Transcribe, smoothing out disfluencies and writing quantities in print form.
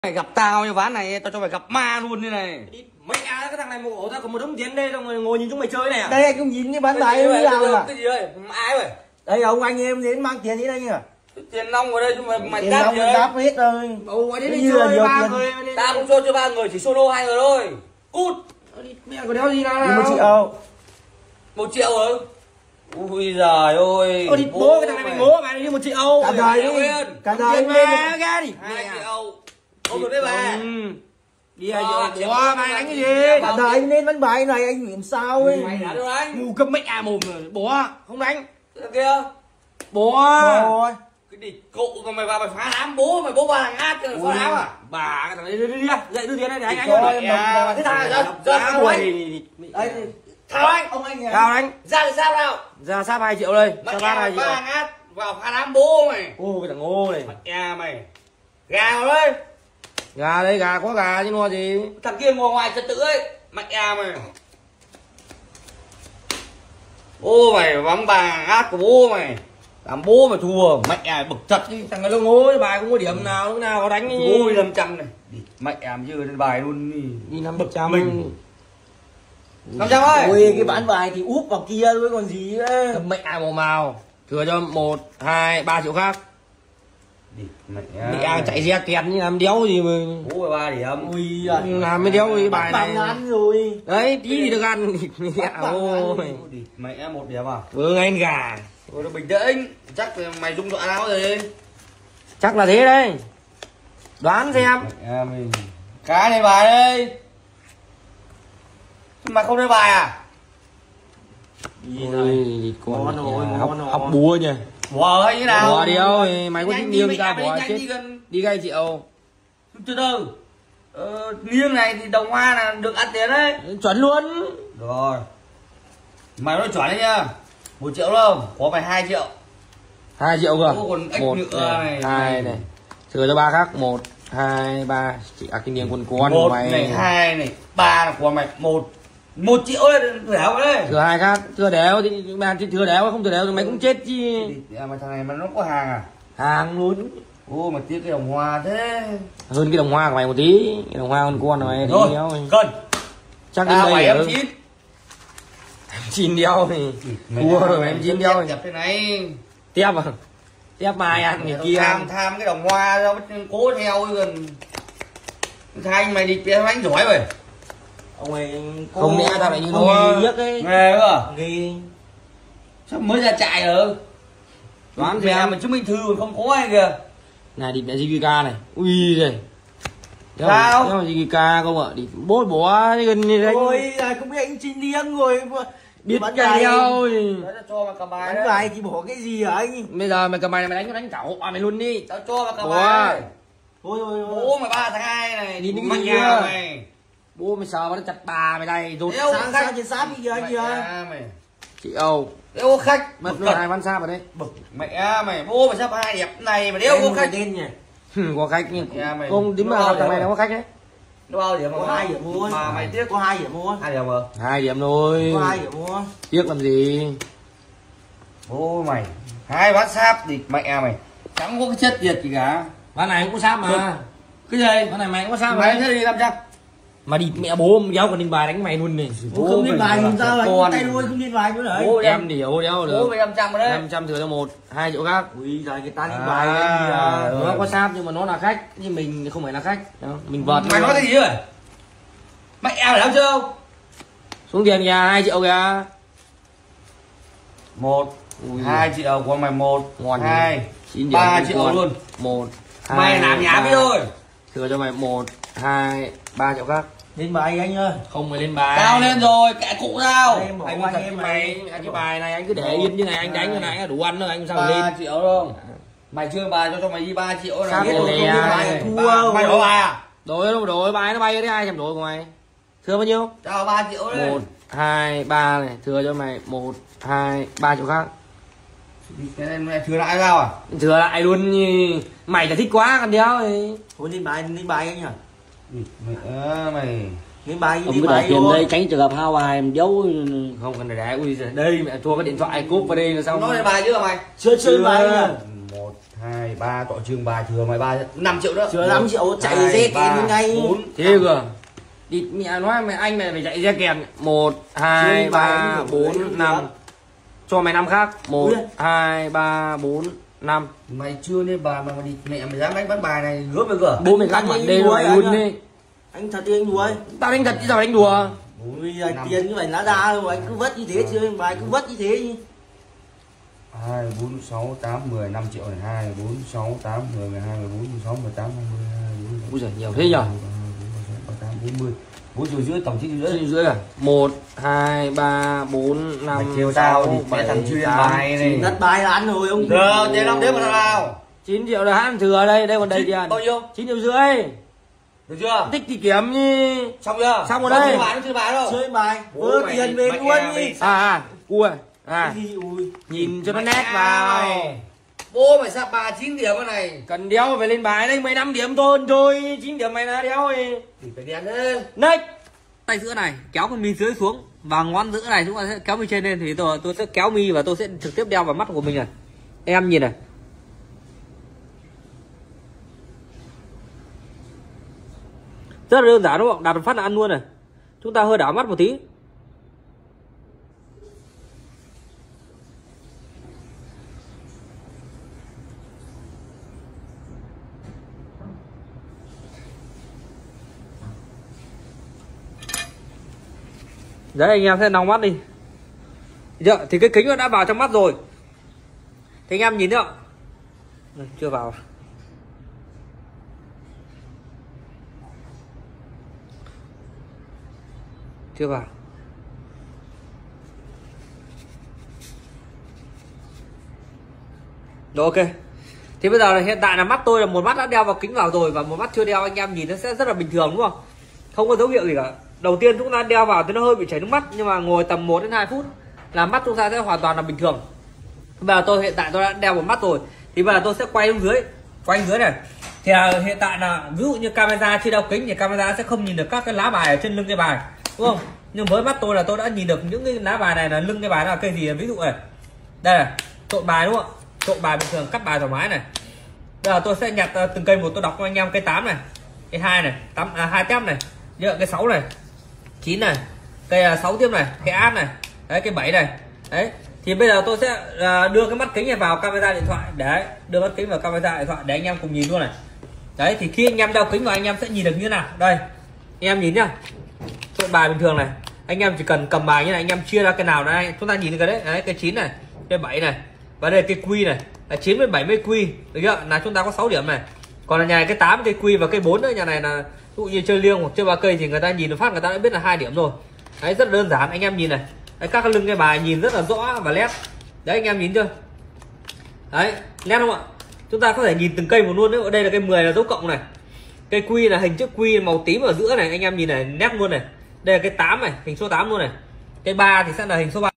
Mày gặp tao như ván này tao cho mày gặp ma luôn như này. Mẹ cái thằng này một ổ tao có một đống tiền đây xong rồi ngồi nhìn chúng mày chơi này à? Đây anh cũng nhìn cái bán bài như nào à? Cái gì đây? Ai vậy? Đây ông anh em đến mang tiền đến đây nhỉ? Tiền nong ở đây chúng mày Tiền đáp ông gì đáp hết rồi. Ồ đến đây Như là chơi nhiều ba tiền. người. Tao cũng chơi ba người chỉ solo 2 người thôi. Cút. Mẹ có đéo gì nào. 1 triệu. 1 triệu rồi. Ui giời ơi. Ôi đi bố cái thằng này mày ngố mày đi 1 triệu. Cả đời đi. Cả đời đi mà ra đi. 2 triệu. Không được đấy bà. Đi ai vậy? Ủa mày đánh cái gì? Cả đời anh lên bán bài này anh làm sao ấy? Mày đã đâu đánh? Mù câm mẹ mồm rồi. Bố không đánh. Kia. Bố. Rồi. Cái địch cụ mà mày vào mày phá đám bố mày bố ba thằng át rồi phá đám à? Bà cái thằng này đi dậy đưa tiền đây để anh Thế thằng ra quầy. Đây. Thao anh. Ông anh Sao đánh? Ra thì sao nào? Ra sáp 2 triệu đây. Mày Sáp 2 ba triệu. thằng át vào phá đám bố mày. Ô cái thằng ngô này. Mẹ mày. Gà vào đây. Gà đấy, gà có gà chứ mua gì. Thằng kia ngồi ngoài trật tự ấy. Mẹ mày. Ô mày vắng bà át của bố mày. Làm bố mà thua. Mẹ bực chật đi. Thằng này nó ngố bài không có điểm nào lúc nào có đánh cái Bố 500 này. Mẹ em chứ lên bài luôn đi. đi 500 mình. 500 ơi. Ôi cái bán bài thì úp vào kia thôi còn gì nữa. Tầm mẹ màu thừa cho 1, 2, 3 triệu khác. Mẹ Mẹ chạy xe kẹt như làm đéo gì mà. bố 3 điểm. Ui làm mới đéo cái bài bài này. ngắn rồi. Đấy tí thì được ăn. Mẹ ôi. Mẹ 1 điểm à? Vâng anh gà. Ôi nó bình tĩnh. Chắc là mày dung đoạn áo rồi. Chắc là thế đấy. Đoán xem. Mẹ mình. Cái này bài đây. Mà không lấy bài à? Ôi con Ngon rồi, ngon rồi. học búa nhỉ. Bỏ hay như nào? Bỏ đi ơi, mày có thích Nhanh nghiêng đi, ra mẹ bỏ nhanh chết. đi gần. Đi gây triệu. Từ từ. Nghiêng này thì đồng hoa là được ăn tiền đấy. Chuẩn luôn. Rồi. Mày nói chuẩn đấy nhá. 1 triệu đâu? Có mày 2 triệu. 2 triệu cơ. Ô, còn ếch 1 nữa này. 2 này. Thừa cho 3 khác. 1, 2, 3. Chị kinh niên con của 1 mày. này, 2 này, 3 là của mày. 1 triệu đấy, đéo đấy. Thừa 2 khác. Thừa đéo thì mà thừa đéo không thừa đéo thì mày cũng chết chứ. Mà thằng này mà nó có hàng à? Hàng luôn. Ô mà tiếc cái đồng hoa thế. Hơn cái đồng hoa của mày một tí. Cái đồng hoa con này Rồi, đéo. cần. Chắc đến đây em ở 9. 9 đéo thì thua rồi em 9 đéo. Chập thế này. Tiếp à? Tiếp mai ăn thì kia ăn. Tham cái đồng hoa ra cố theo gần. Thanh mày đi bé đánh giỏi rồi. Ông ấy Không lẽ tao lại như ông nó nghề giết ấy. Nghề cơ à? Nghề. Sao mới ra chạy rồi? Đoán mẹ xem. mình chứng minh thư còn không có ai kìa. Này đi mẹ JVK này. Ui giời. Sao? Đéo JVK không ạ? Đi bố bố gần như đấy. Ôi là không biết anh chín điên rồi. Biết bán cái bài. đâu. Tao cho mày cầm bài Bán đấy. bài thì bỏ cái gì hả anh? Bây giờ mày cầm bài này mày đánh cả hộ mày luôn đi. Tao cho mày cầm Ủa. bài. Thôi thôi Bố mày 3 tháng 2 này Đi đi đi mày đi nhà chưa? mày. Bố mày sờ nó chặt bà mày đây rút. Đéo Sáng khách. sáng trên sáp đi kìa anh kìa. Mày. Chị Âu. Đéo có khách. Mất Bực luôn thật. 2 ván xa vào đây. Bực mẹ mày. Bố mày sắp 2 đẹp này mà đéo có khách. Tên nhỉ. Có khách nhưng Nhà mày. không tính Nó mà bao thằng này giờ? nó có khách đấy. Nó bao điểm Có 2 điểm mua. Mà mày tiếc Có 2 điểm mua. 2 điểm mà. 2 điểm thôi. Có 2 điểm mua. Tiếc làm gì? Bố mày 2 ván sáp thì mẹ mày. Chẳng có cái chất diệt gì cả. Ván này cũng có sáp mà. Cái gì? Ván này mày cũng có sáp Mày mà. thế đi 500. Mà đi mẹ bố ông giáo còn lên bài đánh mày luôn này. Bố không lên bài làm sao con. anh tay đuôi không lên bài nữa đấy. Bố Em điểu đéo Bố được. mày 500 rồi đấy. 500 thừa cho 1, 2 triệu khác. Ui giời người ta lên À, bài anh kìa. Nó có sáp nhưng mà nó là khách, nhưng mình không phải là khách. Đó, mình vợt. Mày nói cái gì vậy? Mẹ em phải làm chưa? Xuống tiền kìa, 2 triệu kìa. 1 2 triệu của mày 1 Ngon 2 9 điểm 3 triệu luôn. 1 Mày làm nhảm đi thôi. thừa cho mày 1, 2, 3 triệu khác. Lên bài anh ơi. Không mày lên bài. Tao lên rồi, kệ cụ tao. Em bảo Anh anh thật em mày, anh cái bài này anh cứ để yên như này anh đánh như này đủ ăn thôi anh sao 3 lên. triệu không? Mày chưa bài cho mày đi 3 triệu Sao này. cái lè này? Thua Mày đổi bài à? Đổi bài nó bay đấy 200 đổi của mày. Thừa bao nhiêu? Tao 3 triệu đấy. 1, 2, 3 này, thừa cho mày 1, 2, 3 triệu khác. Cái này mày thừa lại sao à? Thừa lại luôn như mày là thích quá còn đéo thì. Thôi lên bài anh nhỉ. Mày Lên bài Ông lên cứ để bài tiền thôi. đây tránh trường hợp hao bài em giấu. Không cần để ui giời, đây mẹ thua cái điện thoại cốp vào đây là xong. nói lên bài chưa mày? Chưa chơi bài anh nhỉ. 1 2 ba tọa trường bài thừa mày 5 triệu đó. Chưa 5 triệu chạy dê kèn ngay. 4 thế cơ đi mẹ nói mày anh mày phải chạy ra kèn 1 2 3 4 5 cho mày 5 khác 1 2 3 4 5 mày chưa nên bài mà đi mẹ mày dám đánh ván bài này gớm mày cơ. bố mày gắt mặt đây rồi luôn đi Anh thật thì anh đùa ấy. tao đánh thật chứ sao đánh đùa. Ui tiền như vậy lá ra rồi anh cứ vất như thế chứ bài cứ vất như thế chứ. 2 4 6 8 10 5 triệu này 2 4 6 8 10 12 14 16 18 20 ui giời nhiều thế nhở. 8 40 4 triệu rưỡi tổng 9 triệu rưỡi. Rưỡi à 1 2 3 4 5 Kêu tao 6 thì mẹ 7 thằng chuyên 8 bài này. Đất bài là ăn rồi ông. Được, tiền đâu thế mà thằng nào? 9 triệu là hắn thừa đây đây còn đầy tiền. Bao nhiêu? 9 triệu rưỡi. Được chưa? Tích thì kiếm đi. Xong chưa? Xong rồi đây. Chơi bài đâu? Chơi bài. Bố Vơ mày- tiền về mày luôn nghe đi. mày- Ui à Cái gì ui. nhìn cho nó nét vào. Bố mày sắp 39 điểm cái này. Cần đéo phải lên bài đây 15 điểm thôi 9 điểm mày là đéo thì Phải đèn lên. next. Tay giữa này kéo con mi dưới xuống và ngón giữa này chúng ta sẽ kéo mi trên lên thì tôi sẽ kéo mi và tôi sẽ trực tiếp đeo vào mắt của mình này. Em nhìn này. Rất là đơn giản đúng không? Đặt một phát là ăn luôn này. Chúng ta hơi đảo mắt một tí. Đấy anh em sẽ nóng mắt đi. Được, thì cái kính nó đã vào trong mắt rồi. Thì anh em nhìn thấy không? Chưa vào. Chưa vào. Rồi ok. Thì bây giờ là hiện tại là mắt tôi là một mắt đã đeo vào kính vào rồi và một mắt chưa đeo, anh em nhìn nó sẽ rất là bình thường đúng không? Không có dấu hiệu gì cả. Đầu tiên chúng ta đeo vào thì nó hơi bị chảy nước mắt, nhưng mà ngồi tầm 1 đến 2 phút là mắt chúng ta sẽ hoàn toàn là bình thường. Bây giờ tôi hiện tại tôi đã đeo vào mắt rồi thì bây giờ tôi sẽ quay xuống dưới, quay dưới này. Thì hiện tại là ví dụ như camera chưa đeo kính thì camera sẽ không nhìn được các cái lá bài ở trên lưng cái bài đúng không? Nhưng với mắt tôi là tôi đã nhìn được những cái lá bài này là lưng cái bài là cây gì, ví dụ này. Đây này, trộn bài đúng không? Trộn bài bình thường, cắt bài thoải mái này. Bây giờ tôi sẽ nhặt từng cây một, tôi đọc cho anh em cây 8 này, cây 2 này, 2 tép này, cái 6 này, 9 này, cây 6 tiếp này, cây áp này, đấy, cây 7 này. Đấy, thì bây giờ tôi sẽ đưa cái mắt kính này vào camera điện thoại, để đưa mắt kính vào camera điện thoại để anh em cùng nhìn luôn này. Đấy, thì khi anh em đeo kính vào anh em sẽ nhìn được như thế nào. Đây, anh em nhìn nhá, trộn bài bình thường này, anh em chỉ cần cầm bài như này, anh em chia ra cái nào đây chúng ta nhìn cái đấy, cái 9 này, cái 7 này, và đây cái quy này là 9 với 70 quy, được chưa? Là chúng ta có 6 điểm này. Còn là nhà này cái 8 cái quy và cái 4 nữa, nhà này là ví dụ như chơi liêng hoặc chơi ba cây thì người ta nhìn được phát người ta đã biết là 2 điểm rồi. Đấy, rất đơn giản, anh em nhìn này. Đấy, các cái lưng cái bài nhìn rất là rõ và nét. Đấy, anh em nhìn chưa? Đấy, nét không ạ? Chúng ta có thể nhìn từng cây một luôn đấy. Ở đây là cây 10 là dấu cộng này. Cây quy là hình chữ quy màu tím ở giữa này, anh em nhìn này, nét luôn này. Đây là cái 8 này, hình số 8 luôn này. Cái 3 thì sẽ là hình số 3.